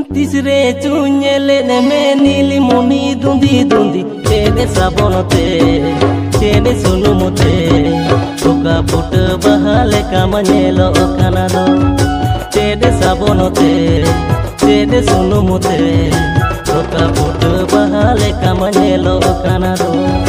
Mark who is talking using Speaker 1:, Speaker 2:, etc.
Speaker 1: तीसरे चुnyele ने नीली मुनी दुंदी दुंदी तेरे साबोनते तेरे सुनुमुते तुका पुट बहाले कामनेलो कानालो तेरे साबोनते तेरे सुनुमुते तुका पुट बहाले कामनेलो कानालो